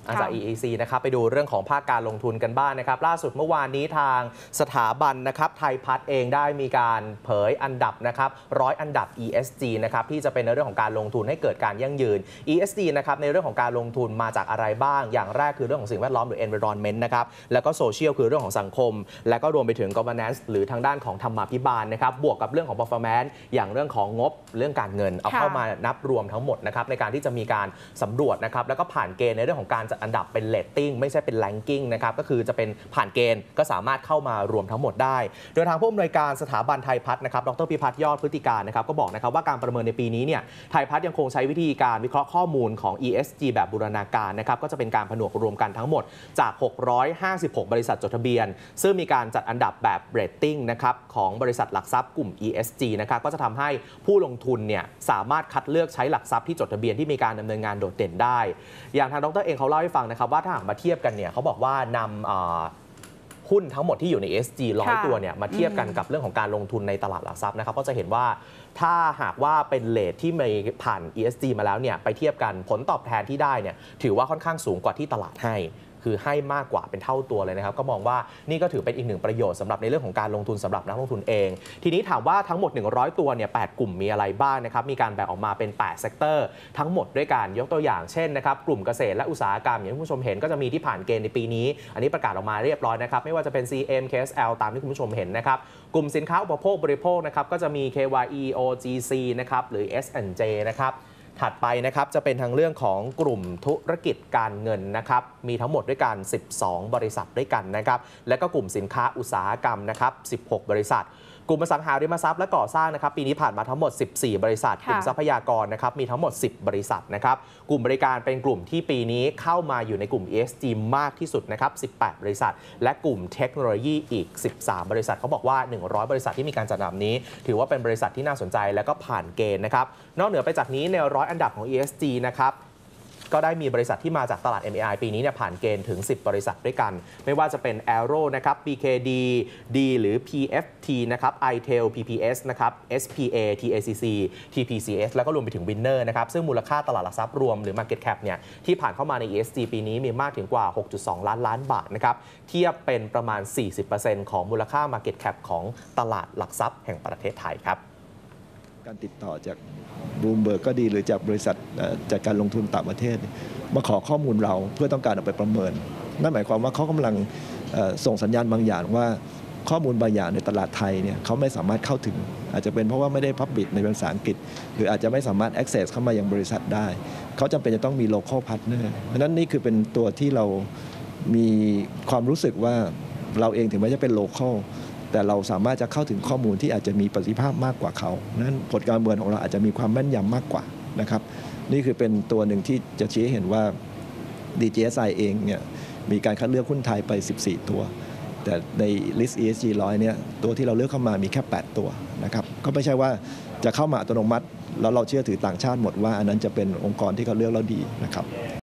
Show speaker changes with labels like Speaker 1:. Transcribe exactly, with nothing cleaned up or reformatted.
Speaker 1: จาก อี เอ ซี นะครับไปดูเรื่องของภาคการลงทุนกันบ้าง นะครับล่าสุดเมื่อวานนี้ทางสถาบันนะครับไทยพัฒน์เองได้มีการเผยอันดับนะครับร้อยอันดับ อี เอส จี นะครับที่จะเป็นในเรื่องของการลงทุนให้เกิดการยั่งยืน อี เอส จี นะครับในเรื่องของการลงทุนมาจากอะไรบ้างอย่างแรกคือเรื่องของสิ่งแวดล้อมหรือ environment นะครับแล้วก็โซเชียลคือเรื่องของสังคมและก็รวมไปถึง governance หรือทางด้านของธรรมาภิบาลนะครับบวกกับเรื่องของ performance อย่างเรื่องของงบเรื่องการเงินเอาเข้ามานับรวมทั้งหมดนะครับในการที่จะมีการสำรวจนะครับแล้วก็ผ่านเกณฑ์ในเรื่องของการจัดอันดับเป็นเรตติ้งไม่ใช่เป็น ranking นะครับก็คือจะเป็นผ่านเกณฑ์ก็สามารถเข้ามารวมทั้งหมดได้โดยทางผู้อำนวยการสถาบันไทยพัฒน์นะครับดรพิพัฒน์ยอดพฤติการนะครับก็บอกนะครับว่าการประเมินในปีนี้เนี่ยไทยพัฒน์ยังคงใช้วิธีการวิเคราะห์ข้อมูลของ อี เอส จี แบบบูรณาการนะครับก็จะเป็นการผนวกรวมกันทั้งหมดจากหกร้อยห้าสิบหกบริษัทจดทะเบียนซึ่งมีการจัดอันดับแบบเรตติ้งนะครับของบริษัทหลักทรัพย์กลุ่ม อี เอส จี นะครับก็จะทำให้ผู้ลงทุนเนี่ยสามารถคัดเลือกใช้หลักทรัพย์ที่จดทะเบียนที่มีการดำเนินงานโดดเด่นได้อย่างทางดรเองเขาเล่าให้ฟังนะครับว่าถ้าหากมาเทียบกันเนี่ยเขาบอกว่านำหุ้นทั้งหมดที่อยู่ใน เอส จี ร้อยตัวเนี่ยมาเทียบกันกับเรื่องของการลงทุนในตลาดหลักทรัพย์นะครับก็จะเห็นว่าถ้าหากว่าเป็นเรทที่มีผ่าน อี เอส จี มาแล้วเนี่ยไปเทียบกันผลตอบแทนที่ได้เนี่ยถือว่าค่อนข้างสูงกว่าที่ตลาดให้คือให้มากกว่าเป็นเท่าตัวเลยนะครับก็มองว่านี่ก็ถือเป็นอีกหนึ่งประโยชน์สำหรับในเรื่องของการลงทุนสำหรับนักลงทุนเองทีนี้ถามว่าทั้งหมดหนึ่งร้อยตัวเนี่ยแปดกลุ่มมีอะไรบ้างนะครับมีการแบ่งออกมาเป็นแปดเซกเตอร์ทั้งหมดด้วยกันยกตัวอย่างเช่นนะครับกลุ่มเกษตรและอุตสาหกรรมอย่างที่คุณผู้ชมเห็นก็จะมีที่ผ่านเกณฑ์ในปีนี้อันนี้ประกาศออกมาเรียบร้อยนะครับไม่ว่าจะเป็น ซี เอ็ม เค เอส แอล ตามที่คุณผู้ชมเห็นนะครับกลุ่มสินค้าอุปโภคบริโภคนะครับก็จะมี เค วาย อี โอ จี ซี นะครับหรือ เอส แอนด์ เจ นะครับถัดไปนะครับจะเป็นทางเรื่องของกลุ่มธุรกิจการเงินนะครับมีทั้งหมดด้วยกันสิบสองบริษัทด้วยกันนะครับและก็กลุ่มสินค้าอุตสาหกรรมนะครับสิบหกบริษัทกลุ่มอสังหาริมทรัพย์และก่อสร้างนะครับปีนี้ผ่านมาทั้งหมดสิบสี่บริษัทกลุ่มทรัพยากรนะครับมีทั้งหมดสิบบริษัทนะครับกลุ่มบริการเป็นกลุ่มที่ปีนี้เข้ามาอยู่ในกลุ่ม อี เอส จี มากที่สุดนะครับสิบแปดบริษัทและกลุ่มเทคโนโลยีอีกสิบสามบริษัทเขาบอกว่าหนึ่งร้อยบริษัทที่มีการจัดอันดับนี้ถือว่าเป็นบริษัทที่น่าสนใจและก็ผ่านเกณฑ์นะครับนอกเหนือไปจากนี้ในร้อยอันดับของ อี เอส จี นะครับก็ได้มีบริษัทที่มาจากตลาด เอ็ม เอ ไอ ปีนี้เนี่ยผ่านเกณฑ์ถึงสิบบริษัทด้วยกันไม่ว่าจะเป็น Aero นะครับ บี เค ดี D หรือ พี เอฟ ที นะครับ ไอ ที อี แอล พี พี เอส นะครับ เอส พี เอ ที เอ ซี ซี ที พี ซี เอส แล้วก็รวมไปถึง Winner นะครับซึ่งมูลค่าตลาดหลักทรัพย์รวมหรือ Market Cap เนี่ยที่ผ่านเข้ามาใน อี เอส จี ปีนี้มีมากถึงกว่า หกจุดสอง ล้านล้านบาทนะครับเทียบเป็นประมาณ สี่สิบเปอร์เซ็นต์ ของมูลค่า Market Cap ของตลาดหลักทรัพย์แห่งประเทศไทยครับ
Speaker 2: การติดต่อจากบลูมเบิร์กก็ดีหรือจากบริษัทจากการลงทุนต่างประเทศมาขอข้อมูลเราเพื่อต้องการเอาไปประเมินนั่นหมายความว่าเขากำลังส่งสัญญาณบางอย่างว่าข้อมูลบางอย่างในตลาดไทยเนี่ยเขาไม่สามารถเข้าถึงอาจจะเป็นเพราะว่าไม่ได้พับบิทในภาษาอังกฤษหรืออาจจะไม่สามารถ access เข้ามายังบริษัทได้เขาจำเป็นจะต้องมี local partner เพราะนั้นนี่คือเป็นตัวที่เรามีความรู้สึกว่าเราเองถึงแม้จะเป็น localแต่เราสามารถจะเข้าถึงข้อมูลที่อาจจะมีประสิทธิภาพมากกว่าเขานั้นผลการประเมินของเราอาจจะมีความแม่นยำมากกว่านะครับนี่คือเป็นตัวหนึ่งที่จะชี้ให้เห็นว่า ดี จี เอส ไอ เองเนี่ยมีการคัดเลือกหุ้นไทยไปสิบสี่ตัวแต่ใน list อี เอส จี หนึ่งร้อยเนี่ยตัวที่เราเลือกเข้ามามีแค่แปดตัวนะครับก็ไม่ใช่ว่าจะเข้ามาอัตโนมัติแล้วเราเชื่อถือต่างชาติหมดว่าอันนั้นจะเป็นองค์กรที่เขาเลือกเราดีนะครับ